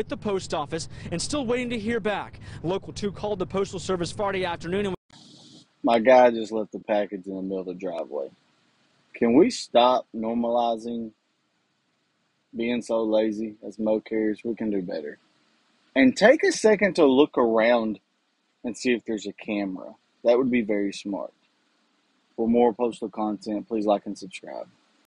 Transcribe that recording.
with the post office and still waiting to hear back. Local 2 called the Postal Service Friday afternoon and My guy just left the package in the middle of the driveway. Can we stop normalizing being so lazy as mo carriers? We can do better. And take a second to look around and see if there's a camera. That would be very smart. For more postal content, please like and subscribe.